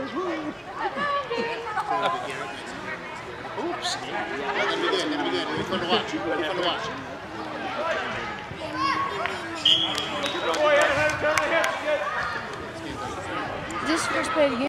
Oops. That'll be good. That'll be good. It'll be fun to watch. It'll be fun to watch. This is first play of the game.